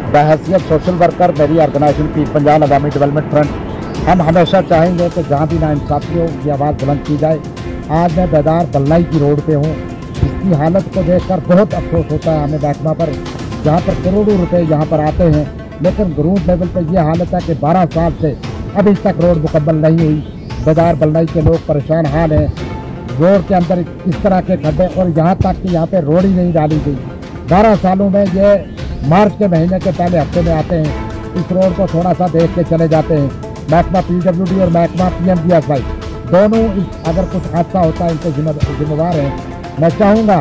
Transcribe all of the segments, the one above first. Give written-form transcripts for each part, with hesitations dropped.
बहैसियत social worker मेरी organisation Pir Panjal अवामी development front हम हमेशा चाहेंगे कि जहाँ भी नाइंसाफ़ी हो ये आवाज़ बुलंद की जाए। आज मैं बेदार बल्लाई की रोड पे हूँ। इसकी हालत को देखकर बहुत अफसोस होता है हमें महकमा पर, जहाँ पर करोड़ों रुपए यहाँ पर आते हैं, लेकिन ग्राउंड लेवल पर यह हालत है कि 12 साल से अभी तक रोड मुकम्मल नहीं हुई। बेदार बल्लाई के लोग परेशान हाल हैं। रोड के अंदर इस तरह के खड्डे, और यहाँ तक कि यहाँ पे रोड ही नहीं डाली गई। 12 सालों में ये मार्च के महीने के पहले हफ्ते में आते हैं, इस रोड को थोड़ा सा देख के चले जाते हैं। महकमा PWD और महकमा PMGSY दोनों अगर कुछ हादसा होता है इनके जिम्मेवार हैं। मैं चाहूँगा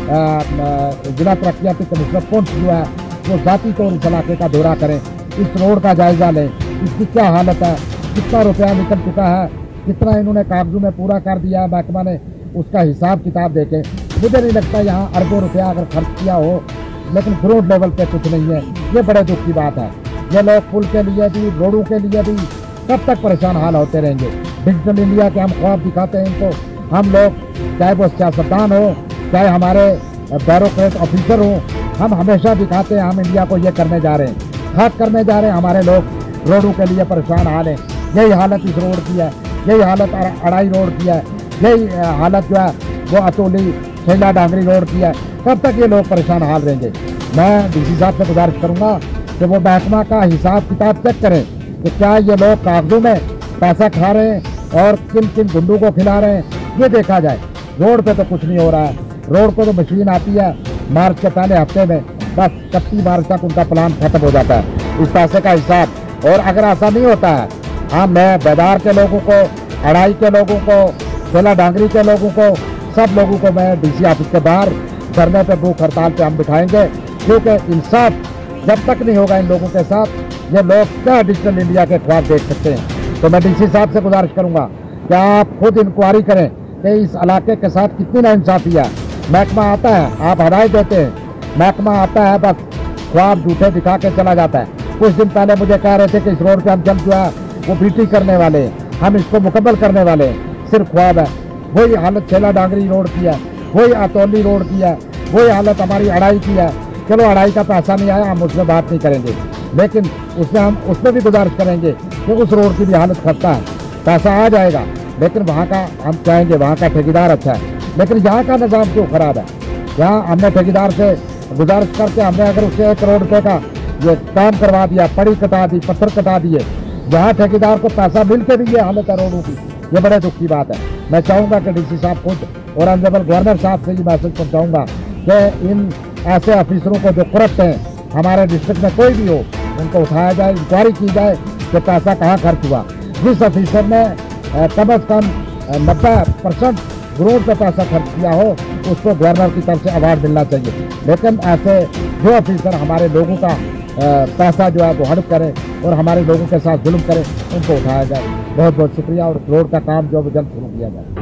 जिला तरक्याती कमिश्नर पुंछ जो है वो ज़ाती तौर इस इलाके का दौरा करें, इस रोड का जायज़ा लें, इसकी क्या हालत है, कितना रुपया निकल चुका है, कितना इन्होंने कागजों में पूरा कर दिया है महकमा ने, उसका हिसाब किताब देखें। मुझे नहीं लगता यहाँ अरबों रुपया अगर खर्च किया हो, लेकिन ग्राउंड लेवल पे कुछ नहीं है। ये बड़े दुख की बात है। ये लोग पुल के लिए भी, रोडों के लिए भी कब तक परेशान हाल होते रहेंगे। डिजिटल इंडिया के हम ख्वाब दिखाते हैं इनको, हम लोग चाहे वो सियासतदान हो, चाहे हमारे ब्यूरोक्रेट ऑफिसर हो, हम हमेशा दिखाते हैं हम इंडिया को ये करने जा रहे हैं, खाक करने जा रहे हैं। हमारे लोग रोडों के लिए परेशान हाल है। यही हालत इस रोड की है, यही हालत अड़ाई रोड की है, यही हालत जो है वो अतोली छैला डांगरी रोड की है। कब तक ये लोग परेशान हाल रहेंगे। मैं DC साहब से गुजारिश करूँगा कि वो महकमा का हिसाब किताब चेक करें कि क्या ये लोग कागजों में पैसा खा रहे हैं और किन किन गुंडों को खिला रहे हैं, ये देखा जाए। रोड पे तो कुछ नहीं हो रहा है। रोड को तो मशीन आती है मार्च के पहले हफ्ते में, बस 31 मार्च तक उनका प्लान खत्म हो जाता है। इस पैसे का हिसाब, और अगर ऐसा नहीं होता है, हाँ, मैं बेदार के लोगों को, अड़ाई के लोगों को, छैला डांगरी के लोगों को, सब लोगों को मैं DC ऑफिस के बाहर धरने पे भूख हड़ताल पे हम बिठाएंगे, क्योंकि इंसाफ जब तक नहीं होगा इन लोगों के साथ, ये लोग क्या डिजिटल इंडिया के ख्वाब देख सकते हैं। तो मैं DC साहब से गुजारिश करूंगा कि आप खुद इंक्वायरी करें कि इस इलाके के साथ कितनी नाइंसाफ़ी है। महकमा आता है, आप हदायत देते हैं, महकमा आता है, बस ख्वाब झूठे दिखा के चला जाता है। कुछ दिन पहले मुझे कह रहे थे कि इस रोड पे हम जल्द जो है वो BT करने वाले हैं, हम इसको मुकम्मल करने वाले हैं, सिर्फ ख्वाब है। वही हालत छैला डांगरी रोड की है, वही अतौली रोड की है, वही हालत हमारी अड़ाई की है। चलो अड़ाई का पैसा नहीं आया, हम उसमें बात नहीं करेंगे, लेकिन उसमें भी गुजारिश करेंगे कि उस रोड की भी हालत खस्ता है। पैसा आ जाएगा, लेकिन वहाँ का हम चाहेंगे, वहाँ का ठेकेदार अच्छा है, लेकिन यहाँ का निज़ाम क्यों ख़राब है। यहाँ हमने ठेकेदार से गुजारिश करके हमने अगर उससे 1 करोड़ रुपये का ये काम करवा दिया, पड़ी कटा दी, पत्थर कटा दिए, जहाँ ठेकेदार को पैसा मिल के भी ये हालत है रोडों की, ये बड़े दुख की बात है। मैं चाहूँगा कि DC साहब खुद और ऑनरेबल गवर्नर साहब से ये मैसेज पहुँचाऊँगा कि इन ऐसे ऑफिसरों को जो करप्ट हैं हमारे डिस्ट्रिक्ट में कोई भी हो, उनको उठाया जाए, इंक्वायरी की जाए कि पैसा कहाँ खर्च हुआ। जिस ऑफिसर ने कम अज़ कम 90% ग्राउंड पर पैसा खर्च किया हो, उसको गवर्नर की तरफ से अवार्ड मिलना चाहिए। लेकिन ऐसे जो ऑफिसर हमारे लोगों का पैसा जो है वो हड़प करें और हमारे लोगों के साथ जुल्म करें, उनको उठाया जाए। बहुत बहुत शुक्रिया, और रोड का काम जो है जल्द शुरू किया जाए।